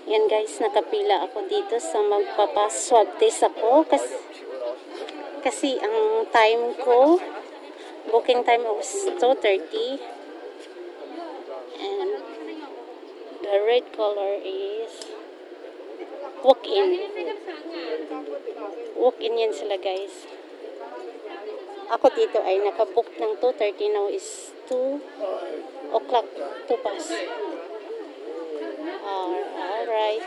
Yan guys, nakapila ako dito sa magpapaswab test ako. Kasi ang time ko, booking time was 2:30. And the red color is walk-in. Walk-in yan sila guys. Ako dito ay nakabook ng 2:30. Now is 2 o'clock to pass. Alright.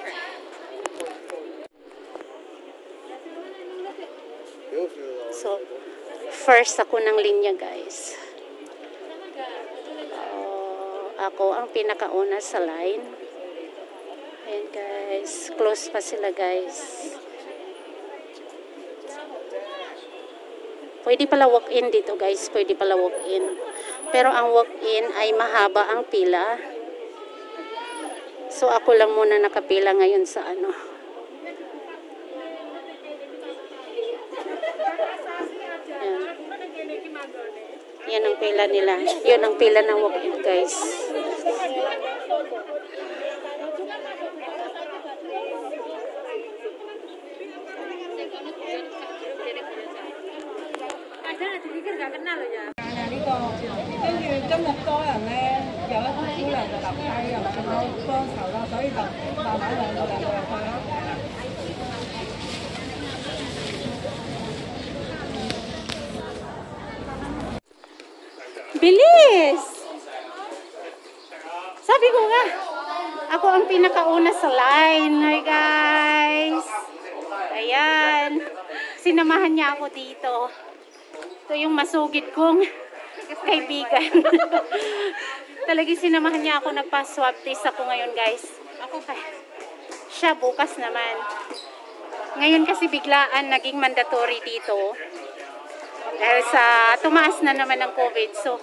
So, first ako ng linya guys. Ako ang pinakauna sa line. Ayan guys, close pa sila guys. Pwede pala walk-in dito guys, pwede pala walk-in. Pero ang walk-in ay mahaba ang pila. So ako lang muna nakapila ngayon sa ano. Yan ang pila nila. Yun ang pila ng walk-in guys. Bilis! Sabi ko nga, ako ang pinakauna sa line. Hi guys! Ayan. Sinamahan niya ako dito. Ito yung masugid kong kaibigan. Talagang sinamahan niya ako, nagpa-swab test ako ngayon guys. Ay, siya bukas naman. Ngayon kasi biglaan naging mandatory dito. Dahil sa tumaas na naman ng COVID. So,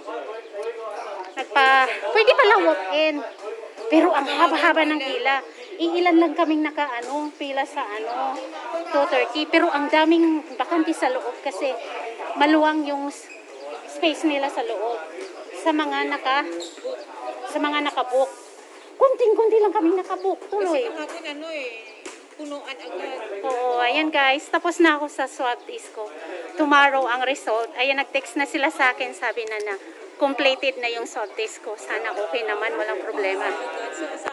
pwede pala walk-in. Pero ang haba-haba ng pila. Iilan lang kaming pila sa 2:30. Pero ang daming bakante sa loob kasi maluwang yung space nila sa loob. Sa mga nakabook. Kunting-kunti lang kaming nakabook. Tuloy. Kasi punuan agad. Oo, ayan guys. Tapos na ako sa swab test ko. Tomorrow ang result. Ayan, nag-text na sila sa akin. Sabi na completed na yung swab test ko. Sana okay naman, walang problema.